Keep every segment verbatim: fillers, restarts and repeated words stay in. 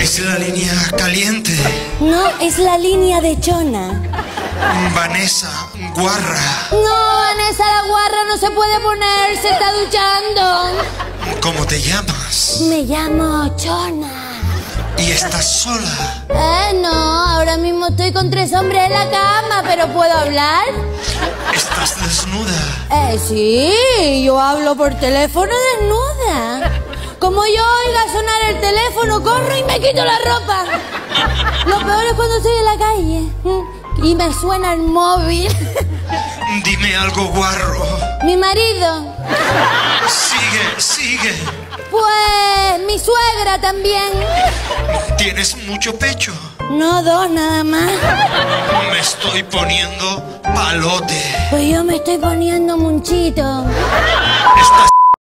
Es la línea caliente. No, es la línea de Chona. Vanessa, guarra. No, Vanessa, la guarra no se puede poner, se está duchando. ¿Cómo te llamas? Me llamo Chona. ¿Y estás sola? Eh, no, ahora mismo estoy con tres hombres en la cama, pero ¿puedo hablar? ¿Estás desnuda? Eh, sí, yo hablo por teléfono desnuda. Como yo oiga sonar el teléfono, corro y me quito la ropa. Lo peor es cuando estoy en la calle y me suena el móvil. Dime algo, guarro. Mi marido. Sigue, sigue. Pues mi suegra también. ¿Tienes mucho pecho? No, dos nada más. Me estoy poniendo palote. Pues yo me estoy poniendo munchito. Estás...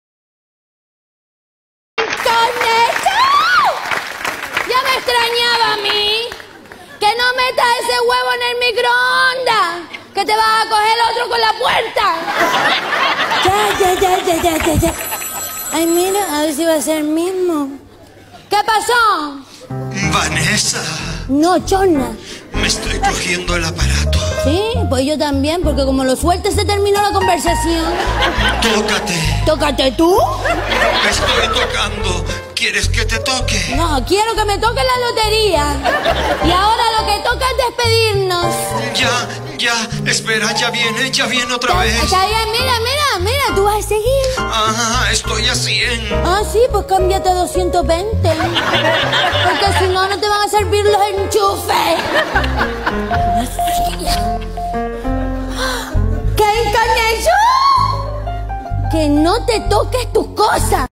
Ya me extrañaba a mí. Que no metas ese huevo en el microondas, que te vas a coger el otro con la puerta. Ya, ya, ya, ya, ya, ya, ya. Ay, mira, a ver si va a ser el mismo. ¿Qué pasó? Vanessa. No, Chona. Me estoy cogiendo el aparato. Sí, pues yo también, porque como lo sueltes se terminó la conversación. Tócate. ¿Tócate tú? Me estoy tocando. ¿Quieres que te toque? No, quiero que me toque la lotería. Y ahora lo que toca es despedirnos. Ya, ya. Espera, ya viene, ya viene otra vez. Está bien, mira, mira, mira, tú vas a seguir. Ah, estoy a cien. Ah, sí, pues cámbiate a doscientos veinte. Porque si no, no te van a servir los enchufes. ¿Qué encarnación? Que no te toques tus cosas.